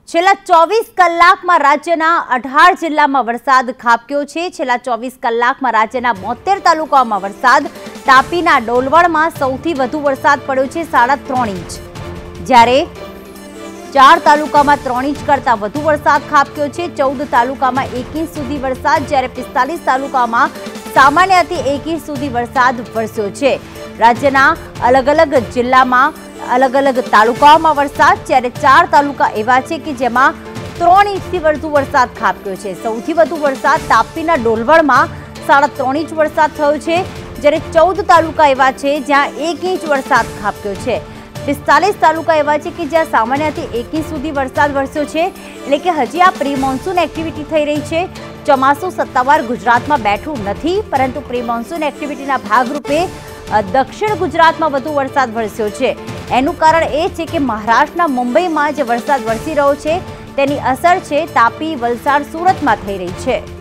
છેલ્લા 24 કલાકમાં રાજ્યના 18 જિલ્લામાં વરસાદ ખાબક્યો છે। છેલ્લા 24 કલાકમાં રાજ્યના 72 તાલુકાઓમાં વરસાદ, તાપીના ડોલવણમાં સૌથી વધુ વરસાદ પડ્યો છે 3.5 ઇંચ, જ્યારે 4 તાલુકામાં 3 ઇંચ કરતાં વધુ વરસાદ ખાબક્યો છે। 14 તાલુકામાં 1 ઇંચ સુધી વરસાદ, જ્યારે 45 તાલુકામાં સામાન્યથી 1 ઇંચ સુધી વરસાદ વરસ્યો છે। રાજ્યના અલગ અલગ જિલ્લામાં अलग अलग तालुकाओं वरसाद, જ્યારે 4 तालुका एवा छे कि जेमां 3 इंचथी વધુ वरसाद खाबक्यो छे। सौथी વધુ वरसाद तापीना डोलवणमां 3.5 इंच वरसाद थयो छे, જ્યારે 14 तालुका एवा छे ज्यां 1 इंच वरसाद खाबक्यो छे। 45 तालुका एवा छे कि ज्यां सामान्यथी 1 इंच सुधी वरसाद वरस्यो छे, એટલે કે હજી આ પ્રી મોન્સૂન એક્ટિવિટી થઈ રહી છે। ચોમાસું સત્તાવાર ગુજરાતમાં બેઠું નથી, પરંતુ પ્રી મોન્સૂન એક્ટિવિટીના ભાગરૂપે દક્ષિણ ગુજરાતમાં વધુ વરસાદ વરસ્યો છે। એનું કારણ એ છે કે મહારાષ્ટ્રના મુંબઈમાં જે વરસાદ વરસી રહ્યો છે તેની અસર છે તાપી, વલસાડ, સુરતમાં થઈ રહી છે।